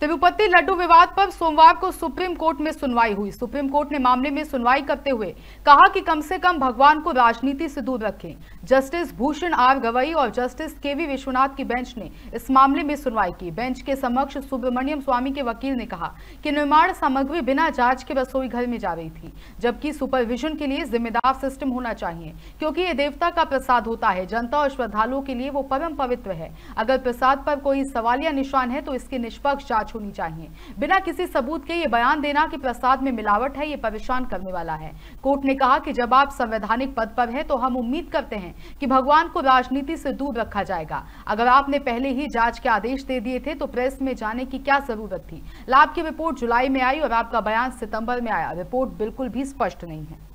तिरुपति लड्डू विवाद पर सोमवार को सुप्रीम कोर्ट में सुनवाई हुई। सुप्रीम कोर्ट ने मामले में सुनवाई करते हुए कहा कि कम से कम भगवान को राजनीति से दूर रखें। जस्टिस भूषण आर गवई और जस्टिस केवी विश्वनाथ की बेंच ने इस मामले में सुनवाई की। बेंच के समक्ष सुब्रमण्यम स्वामी के वकील ने कहा कि निर्माण सामग्री बिना जांच के रसोई घर में जा रही थी, जबकि सुपरविजन के लिए जिम्मेदार सिस्टम होना चाहिए, क्योंकि ये देवता का प्रसाद होता है। जनता और श्रद्धालुओं के लिए वो परम पवित्र है। अगर प्रसाद पर कोई सवालिया निशान है तो इसकी निष्पक्ष जांच होनी चाहिए। बिना किसी सबूत के ये बयान देना कि प्रसाद में मिलावट है, ये परेशान करने वाला है। कोर्ट ने कहा कि जब आप संवैधानिक पद पर हैं तो हम उम्मीद करते हैं कि भगवान को राजनीति से दूर रखा जाएगा। अगर आपने पहले ही जांच के आदेश दे दिए थे तो प्रेस में जाने की क्या जरूरत थी। लैब की रिपोर्ट जुलाई में आई और आपका बयान सितंबर में आया। रिपोर्ट बिल्कुल भी स्पष्ट नहीं है।